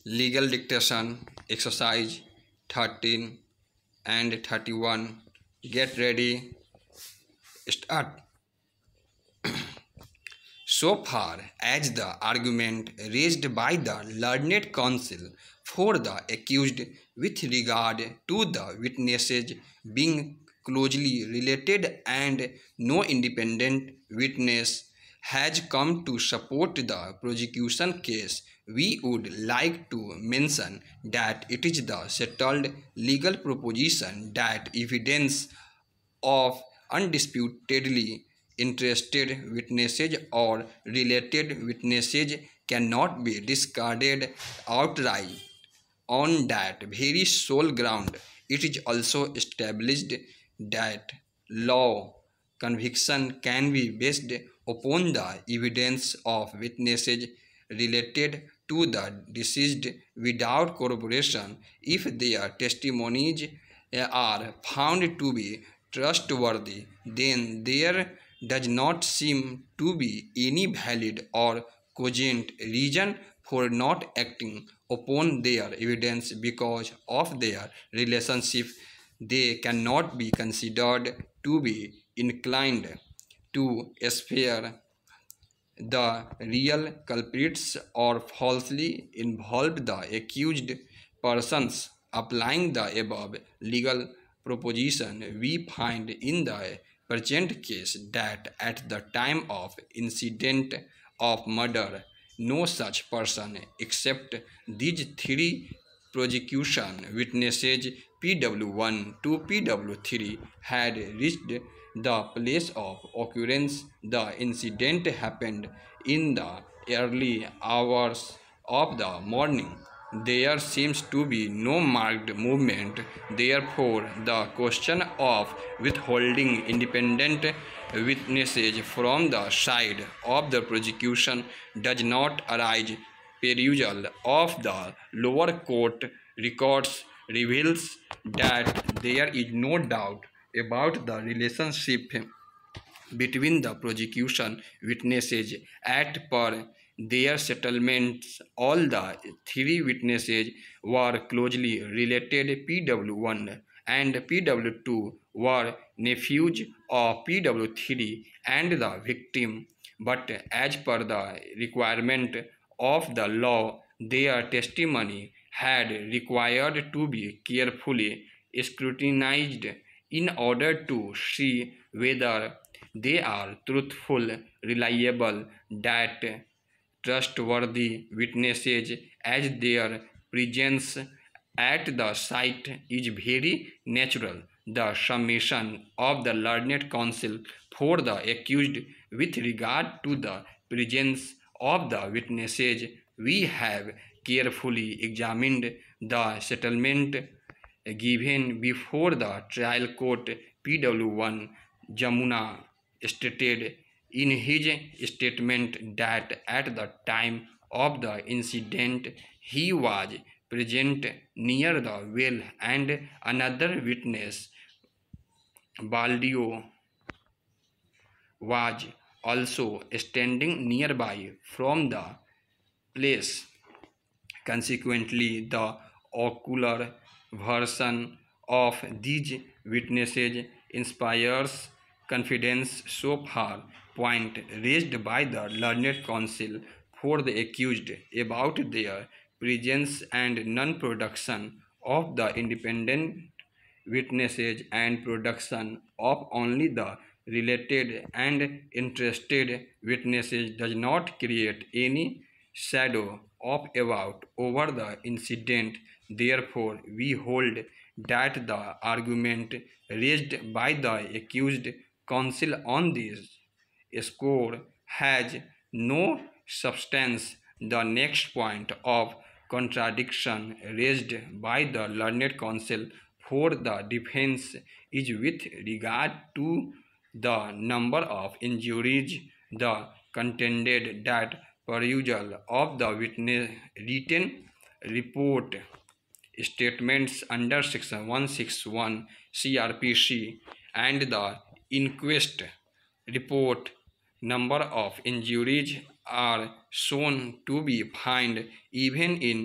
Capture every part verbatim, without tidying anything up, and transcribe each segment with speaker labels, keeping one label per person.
Speaker 1: Legal dictation exercise thirteen and thirty-one. Get ready. Start. So far as the argument raised by the learned counsel for the accused with regard to the witnesses being closely related and no independent witness has come to support the prosecution case, we would like to mention that it is the settled legal proposition that evidence of undisputedly interested witnesses or related witnesses cannot be discarded outright. On that very sole ground, it is also established that law conviction can be based upon the evidence of witnesses related to the deceased without corroboration if their testimonies are found to be trustworthy, then there does not seem to be any valid or cogent reason for not acting upon their evidence because of their relationship. They cannot be considered to be inclined to spare the real culprits or falsely involve the accused persons. Applying the above legal proposition, we find in the present case that at the time of incident of murder, no such person except these three prosecution witnesses P W one to P W three had reached the place of occurrence. The incident happened in the early hours of the morning. There seems to be no marked movement. Therefore, the question of withholding independent witnesses from the side of the prosecution does not arise. Perusal of the lower court records reveals that there is no doubt about the relationship between the prosecution witnesses at per their settlements. All the three witnesses were closely related. P W one and P W two were nephews of P W three and the victim, but as per the requirement of the law, their testimony had required to be carefully scrutinized in order to see whether they are truthful, reliable, that trustworthy witnesses, as their presence at the site is very natural. The submission of the learned counsel for the accused with regard to the presence of the witnesses, we have carefully examined the settlement given before the trial court. P W one Jamuna stated in his statement that at the time of the incident he was present near the well and another witness, Baldio, was also standing nearby from the place. Consequently, the ocular version of these witnesses inspires confidence. So far, point raised by the learned counsel for the accused about their presence and non-production of the independent witnesses and production of only the related and interested witnesses does not create any shadow of doubt over the incident. Therefore, we hold that the argument raised by the accused counsel on this score has no substance. The next point of contradiction raised by the learned counsel for the defense is with regard to the number of injuries. The contended that perusal of the witness written report statements under section one sixty-one C R P C and the inquest report number of injuries are shown to be found even in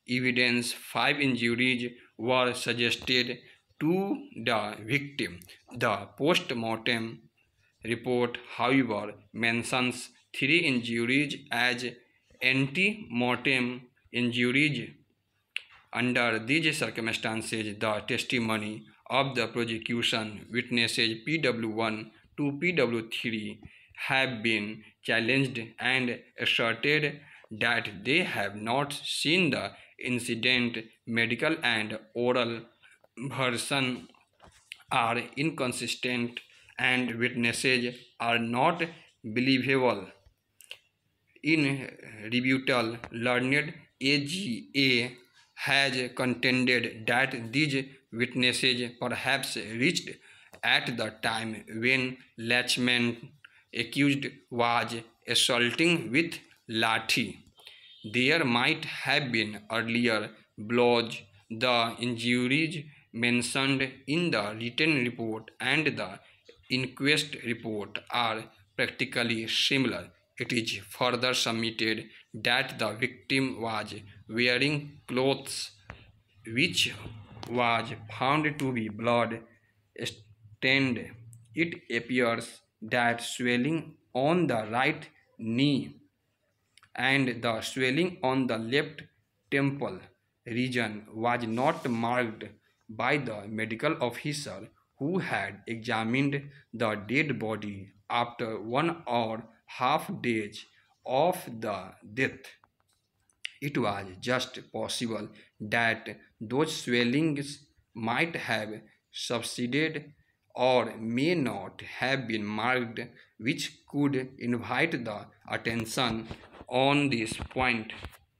Speaker 1: evidence, five injuries were suggested to the victim. The post-mortem report, however, mentions three injuries as ante-mortem injuries. Under these circumstances, the testimony of the prosecution witnesses P W one to P W three have been challenged and asserted that they have not seen the incident. Medical and oral version are inconsistent and witnesses are not believable. In rebuttal, learned A G A has contended that these witnesses perhaps reached at the time when Lachman accused was assaulting with lathi. There might have been earlier blows. The injuries mentioned in the written report and the inquest report are practically similar. It is further submitted that the victim was wearing clothes which was found to be blood stained. It appears that swelling on the right knee and the swelling on the left temple region was not marked by the medical officer who had examined the dead body after one or half days of the death. It was just possible that those swellings might have subsided or may not have been marked, which could invite the attention on this point.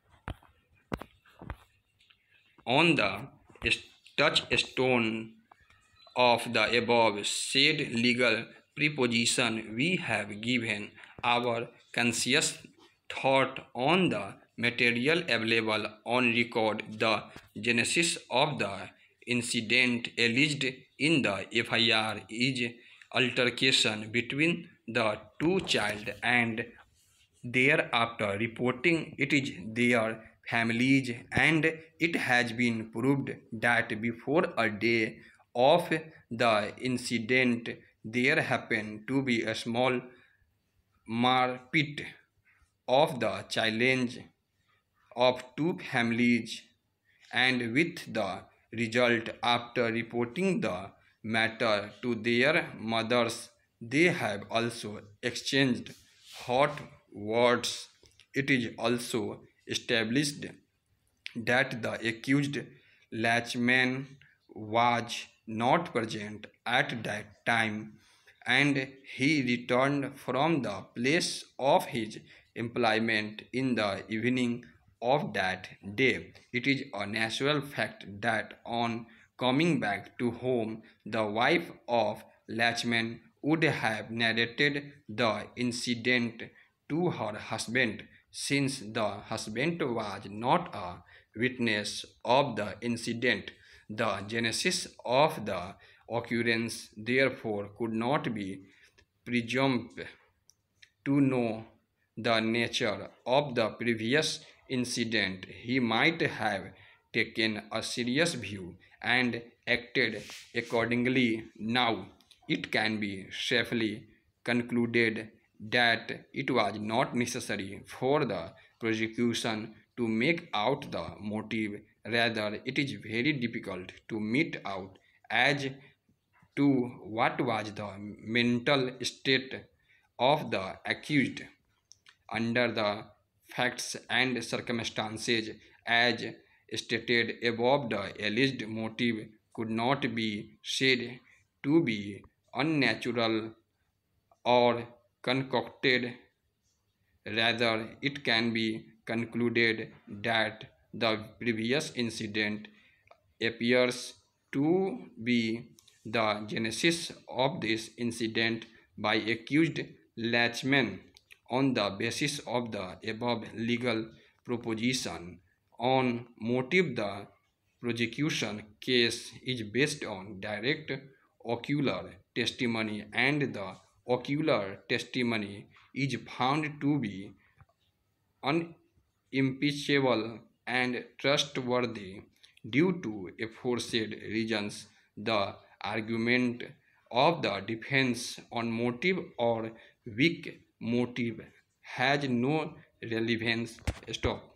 Speaker 1: On the touchstone of the above said legal preposition, we have given our conscious thought on the material available on record. The genesis of the incident alleged in the F I R is altercation between the two child and thereafter reporting it is their families, and it has been proved that before a day of the incident there happened to be a small marpit of the challenge of two families, and with the result after reporting the matter to their mothers they have also exchanged hot words. It is also established that the accused Lachman was not present at that time and he returned from the place of his employment in the evening of that day. It is a natural fact that on coming back to home, the wife of Lachman would have narrated the incident to her husband, since the husband was not a witness of the incident. The genesis of the occurrence, therefore, could not be presumed to know the nature of the previous incident. He might have taken a serious view and acted accordingly. Now, it can be safely concluded that it was not necessary for the prosecution to make out the motive. Rather, it is very difficult to meet out as to what was the mental state of the accused under the facts and circumstances as stated above. The alleged motive could not be said to be unnatural or concocted. Rather, it can be concluded that the previous incident appears to be the genesis of this incident by accused Lachman. On the basis of the above legal proposition on motive, the prosecution case is based on direct ocular testimony, and the ocular testimony is found to be unimpeachable and trustworthy due to aforesaid reasons. The argument of the defense on motive or weak motive has no relevance. Stop.